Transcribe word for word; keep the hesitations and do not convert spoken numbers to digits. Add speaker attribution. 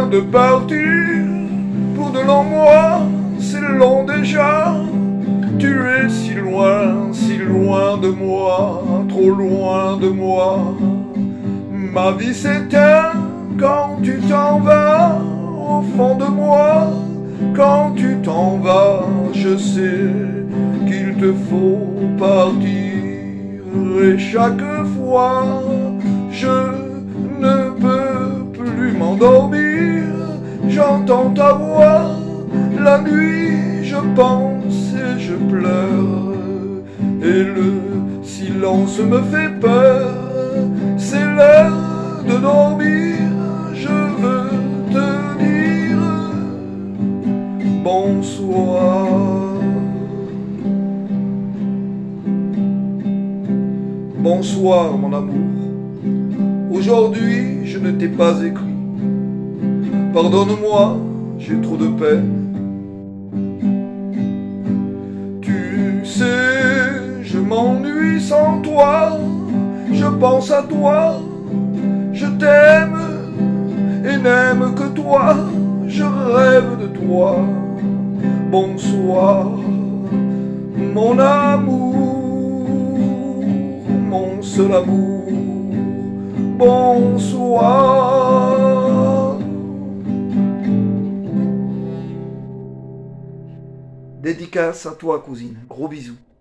Speaker 1: viens de partir pour de longs mois, c'est long déjà. Tu es si loin, si loin de moi, trop loin de moi. Ma vie s'éteint quand tu t'en vas au fond de moi. Quand tu t'en vas, je sais qu'il te faut partir. Et chaque fois, je ne peux plus m'endormir. J'entends ta voix, la nuit, je pense et je pleure. Et le silence me fait peur. C'est l'heure de dormir, je veux te dire bonsoir. Bonsoir mon amour, aujourd'hui je ne t'ai pas écrit. Pardonne-moi, j'ai trop de peine. Tu sais, je m'ennuie sans toi. Je pense à toi, je t'aime et n'aime que toi. Je rêve de toi. Bonsoir, mon amour, mon seul amour. Bonsoir. Dédicace à toi, cousine. Gros bisous.